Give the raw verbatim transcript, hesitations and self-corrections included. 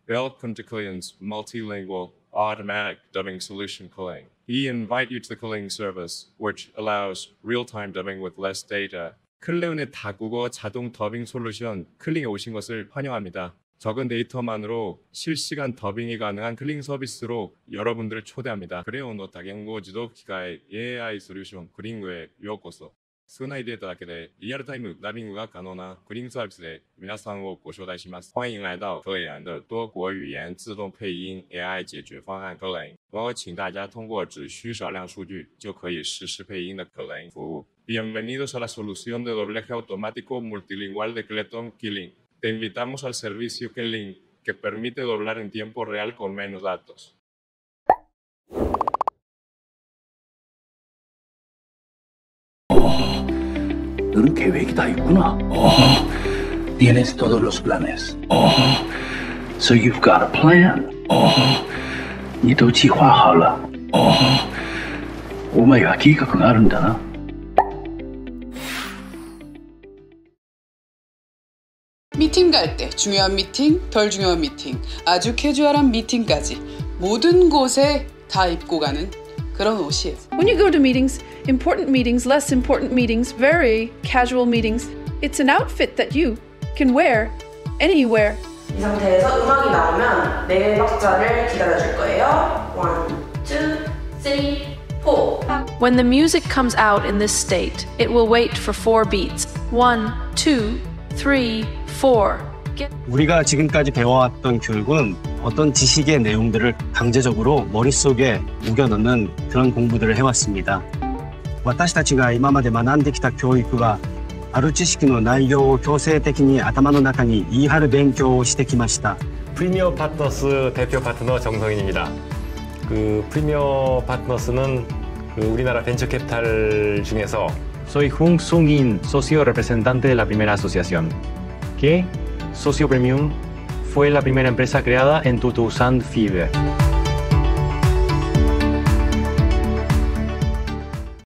Welcome to Kling multilingual automatic dubbing solution Kling. We invite you to the Kling service, which allows real-time dubbing with less data. 클링의 다국어 자동 더빙 솔루션 클링에 오신 것을 환영합니다. 적은 데이터만으로 실시간 더빙이 가능한 클링 서비스로 여러분들을 초대합니다. 그래요, 너 다경고 지도 기가의 에이아이 솔루션 클링에 요코소. 少ないデータだけでリアルタイムダビングが可能なクリングサービスで皆さんをご招待します。欢迎来到科研的多国语言自动配音 A I 解决方案 Kling。我请大家通过只需少量数据就可以实时配音的 Kling 服务。Bienvenidos a la solución de doblaje automático multilingüe de Kleton Kling. Te invitamos al servicio Kling que permite doblar en tiempo real con menos datos. 너는 계획이 다 있구나. Uh-huh. Tienes todos los planes. Uh-huh. So you've got a plan. Uh-huh. 你都计划好了. Uh-huh. お前は計画があるんだな. 미팅 갈 때 중요한 미팅, 덜 중요한 미팅, 아주 캐주얼한 미팅까지 모든 곳에 다 입고 가는 그런 옷이에요. When you go to meetings, important meetings, less important meetings, very casual meetings, it's an outfit that you can wear anywhere. 이 상태에서 음악이 나오면 네 박자를 기다려줄 거예요. One, two, three, four. When the music comes out in this state, it will wait for four beats. One, two, three, four. Get... 우리가 지금까지 배워왔던 교육은 어떤 지식의 내용들을 강제적으로 머릿속에 우겨넣는 그런 공부들을 해왔습니다. 私たちが今まで学んできた教育はある知識の内容を強制的に頭の中に言い張る勉強をしてきました. 프리미어 파트너스 대표 파트너 정성인입니다. 그 프리미어 파트너스는 그 우리나라 벤처 캐피탈 중에서 Soy Jung Sung-in, socio representante de la primera asociación, que Socio Premium fue la primera empresa creada en Tutusan Fiber.